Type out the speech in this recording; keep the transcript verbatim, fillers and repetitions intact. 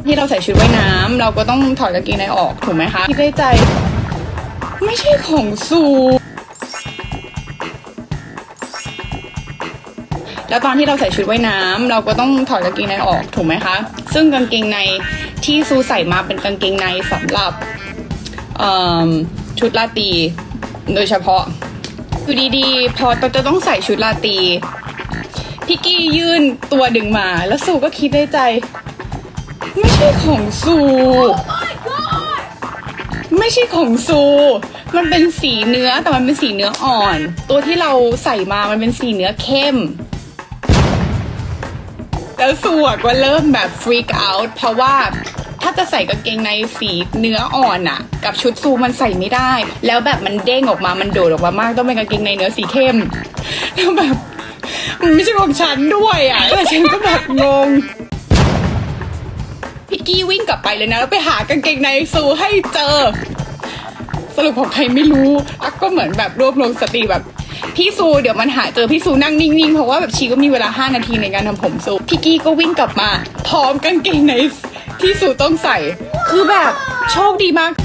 ที่เราใส่ชุดว่ายน้ำเราก็ต้องถอดกางเกงในออกถูกไหมคะคิดในใจไม่ใช่ของซูแล้วตอนที่เราใส่ชุดว่ายน้ำเราก็ต้องถอดกางเกงในออกถูกไหมคะซึ่งกางเกงในที่ซูใส่มาเป็นกางเกงในสำหรับชุดราตรีโดยเฉพาะอยู่ดีๆพอจะต้องใส่ชุดราตรีพี่กี้ยื่นตัวดึงมาแล้วซูก็คิดในใจไม่ใช่ของซูไม่ใช่ของซูมันเป็นสีเนื้อแต่มันเป็นสีเนื้ออ่อนตัวที่เราใส่มามันเป็นสีเนื้อเข้มแล้วซูก็เริ่มแบบฟรีกเอาท์เพราะว่าถ้าจะใส่กางเกงในสีเนื้ออ่อนอะกับชุดซูมันใส่ไม่ได้แล้วแบบมันเด้งออกมามันโดดออกมามากต้องเป็นกางเกงในเนื้อสีเข้มแล้วแบบมันไม่ใช่ของฉันด้วยอะแต่ฉันก็แบบงงพี่กี้วิ่งกลับไปเลยนะแล้วไปหากางเกงในซูให้เจอสรุปของใครไม่รู้อ่ะก็เหมือนแบบรวบรวมสติแบบพี่ซูเดี๋ยวมันหาเจอพี่ซูนั่งนิ่งๆเพราะว่าแบบชีก็มีเวลาห้านาทีในการทำผมซูพี่กี้ก็วิ่งกลับมาพร้อมกางเกงในที่ซูต้องใส่คือแบบโชคดีมาก